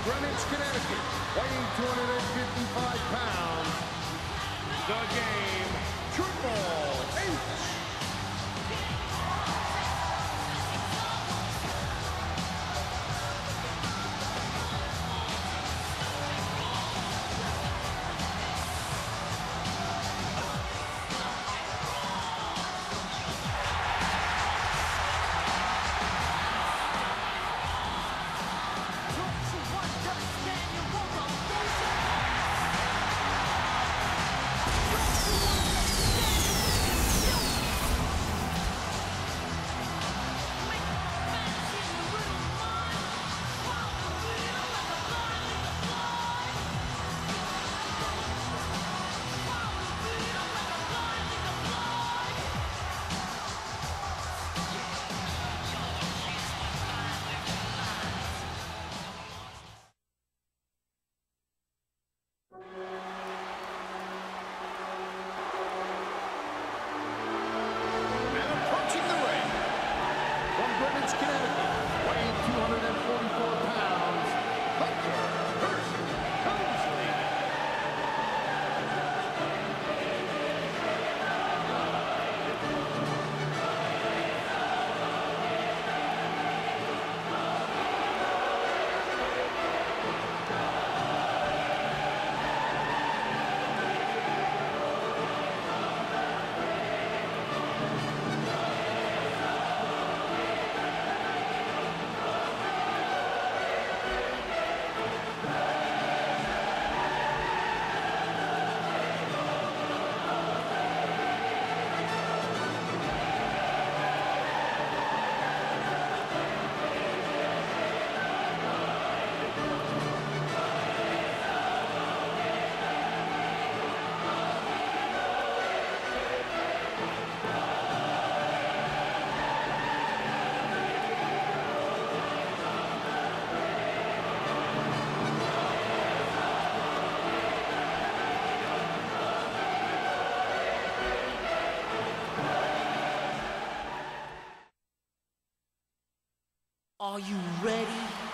Greenwich, Connecticut, weighing 255 pounds, the Game, Triple H. Are you ready?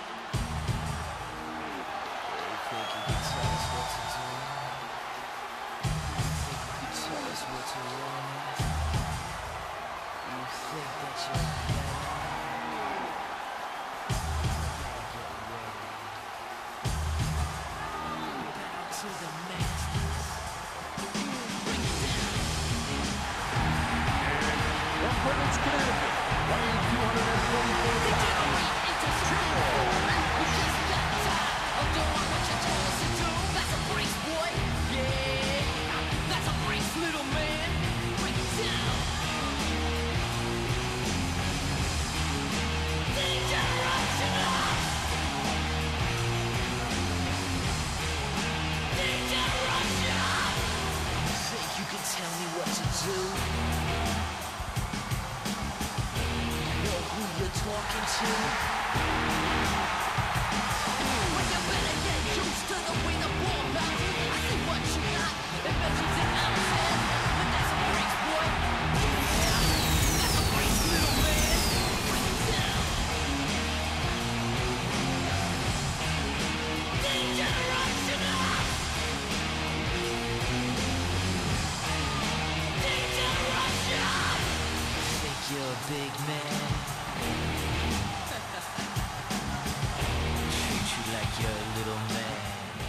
Big man. Treat you like you're a little man.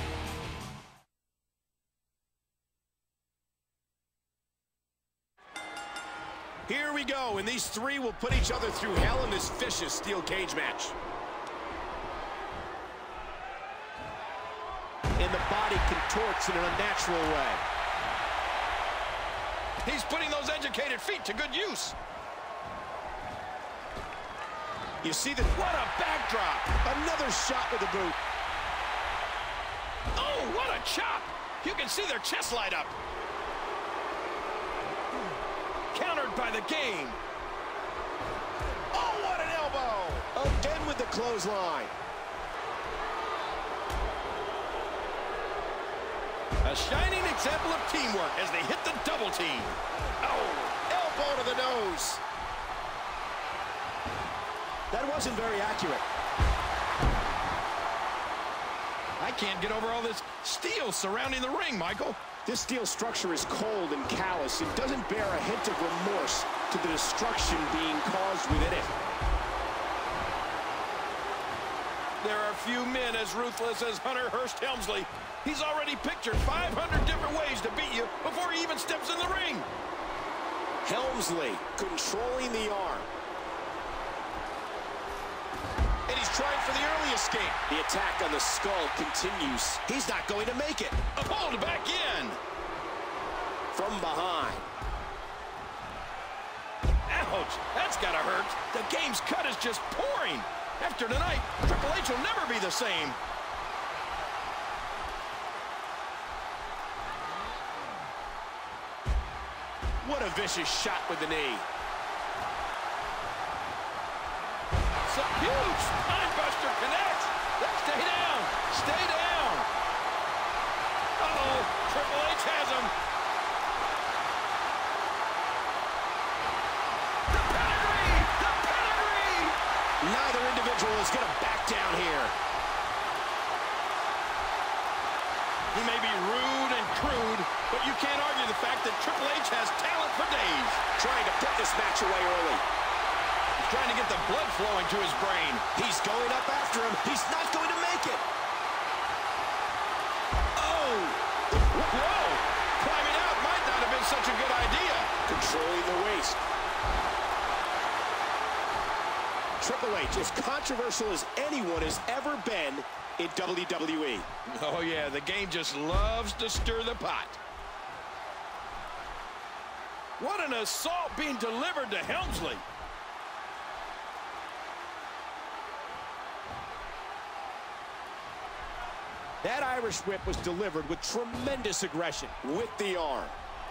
Here we go, and these three will put each other through hell in this vicious steel cage match. And the body contorts in an unnatural way. He's putting those educated feet to good use. You see that? What a backdrop! Another shot with the boot. Oh, what a chop! You can see their chest light up. Countered by the Game. Oh, what an elbow! Again with the clothesline. A shining example of teamwork as they hit the double team. Oh, elbow to the nose. That wasn't very accurate. I can't get over all this steel surrounding the ring, Michael. This steel structure is cold and callous. It doesn't bear a hint of remorse to the destruction being caused within it. There are few men as ruthless as Hunter Hearst Helmsley. He's already pictured 500 different ways to beat you before he even steps in the ring. Helmsley controlling the arm. And he's trying for the early escape. The attack on the skull continues. He's not going to make it. Pulled back in. From behind. Ouch, that's gotta hurt. The game's cut is just pouring. After tonight, Triple H will never be the same. What a vicious shot with the knee. Some huge spinebuster connects. Stay down. Stay down. Uh-oh, Triple H has him. The pedigree! The pedigree! Neither individual is going to back down here. He may be rude and crude, but you can't argue the fact that Triple H has talent for days. Trying to put this match away early. He's trying to get the blood flowing to his brain. He's going up after him. He's not going to make it. Oh! Whoa! Climbing out might not have been such a good idea. Controlling the waist. Triple H, as controversial as anyone has ever been in WWE. Oh, yeah, the game just loves to stir the pot. What an assault being delivered to Helmsley. That Irish whip was delivered with tremendous aggression with the arm.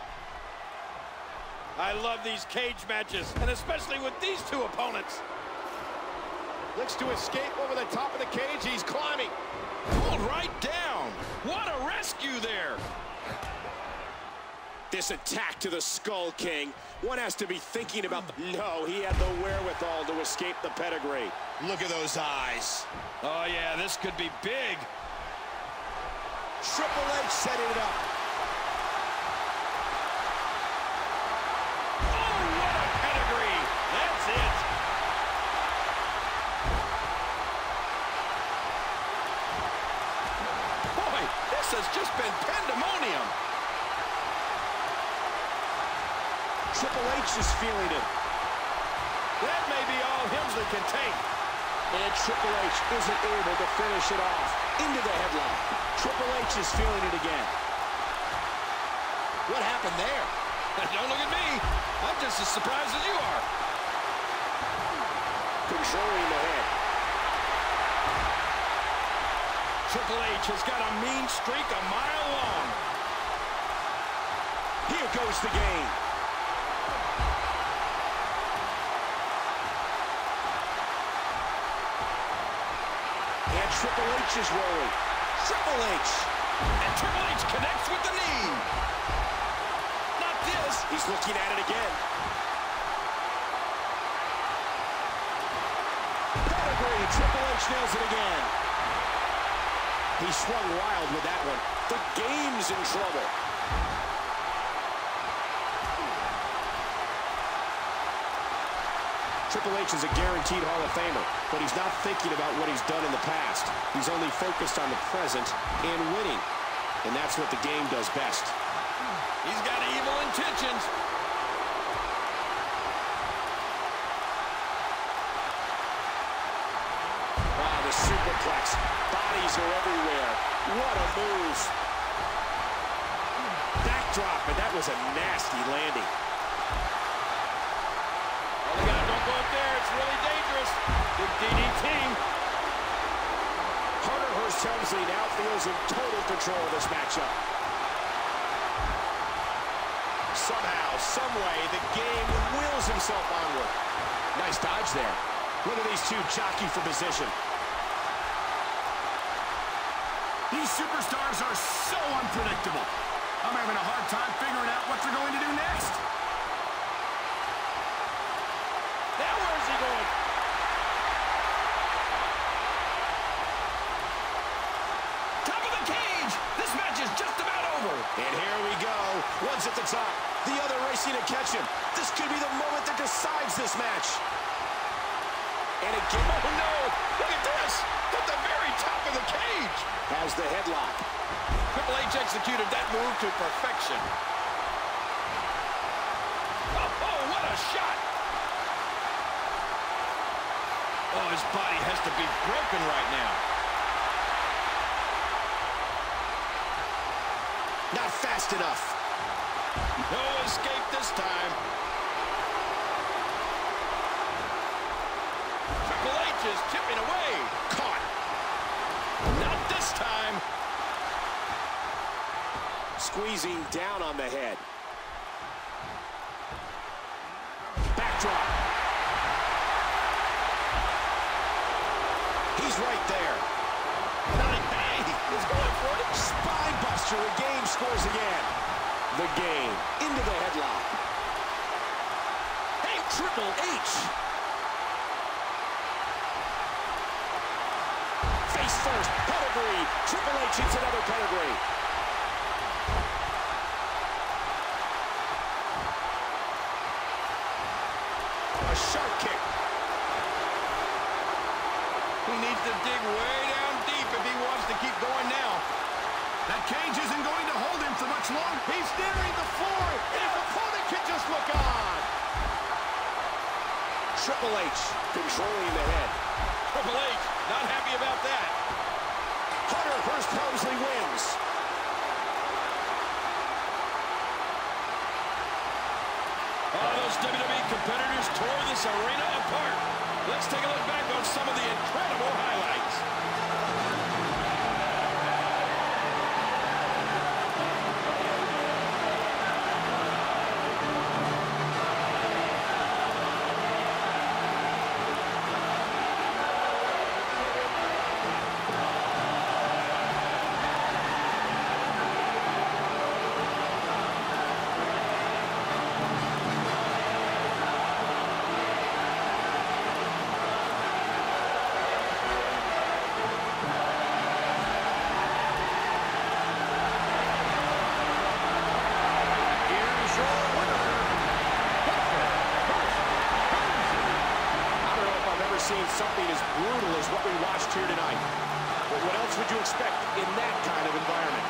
I love these cage matches, and especially with these two opponents. Looks to escape over the top of the cage. He's climbing. Pulled right down. What a rescue there. This attack to the Skull King. One has to be thinking about the... No, he had the wherewithal to escape the pedigree. Look at those eyes. Oh, yeah, this could be big. Triple H setting it up. Oh, what a pedigree. That's it. Boy, this has just been pandemonium. Triple H is feeling it. That may be all Helmsley can take. And Triple H isn't able to finish it off. Into the headlock. Triple H is feeling it again. What happened there? Don't look at me. I'm just as surprised as you are. Controlling the head. Triple H has got a mean streak a mile long. Here goes the game. And Triple H is rolling. Triple H. And Triple H connects with the knee. Not this. He's looking at it again. Pedigree. Triple H nails it again. He swung wild with that one. The game's in trouble. Triple H is a guaranteed Hall of Famer, but he's not thinking about what he's done in the past. He's only focused on the present and winning, and that's what the game does best. He's got evil intentions. Wow, the superplex. Bodies are everywhere. What a move. Backdrop, and that was a nasty landing. Oh, look out, don't go up there. It's really dangerous. Big DDT. Hunter Hearst Helmsley now feels in total control of this matchup. Somehow, someway, the game wills himself onward. Nice dodge there. Look at these two jockey for position. These superstars are so unpredictable. I'm having a hard time figuring out what they're going to do next. Now where's he going? And here we go. One's at the top, the other racing to catch him. This could be the moment that decides this match. And again, oh no, look at this, at the very top of the cage. Has the headlock. Triple H executed that move to perfection. Oh, what a shot. Oh, his body has to be broken right now. Not fast enough. No escape this time. Triple H is chipping away. Caught. Not this time. Squeezing down on the head. Backdrop. He's right there. Hey, he's going for it. Spine buster. The game scores again. The game into the headlock. Hey, Triple H. Face first. Pedigree. Triple H hits another pedigree. A sharp kick. He needs to dig way down deep if he wants to keep going now. That cage isn't going to hold him for much longer. He's nearing the floor, and his opponent can just look on. Triple H controlling the head. Triple H not happy about that. Hunter Hearst Helmsley wins. Oh, those WWE competitors tore this arena apart. Let's take a look back on some of the incredible highlights. Seen something as brutal as what we watched here tonight. But what else would you expect in that kind of environment?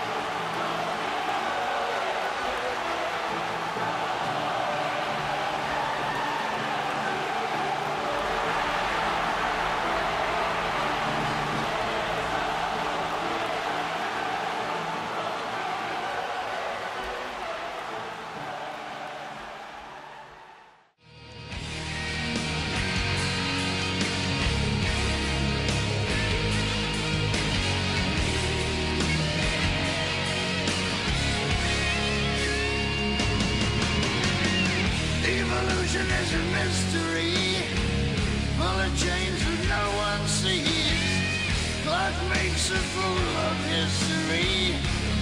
Evolution is a mystery, full of change that no one sees. Life makes a fool of history.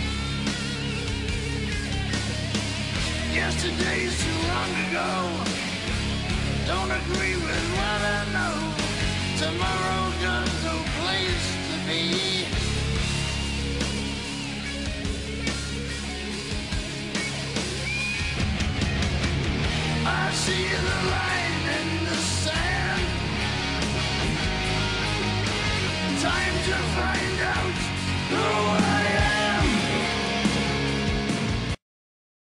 Yesterday's too long ago. Don't agree with what I know. Tomorrow got no place to be. I see the line in the sand. Time to find out who I am.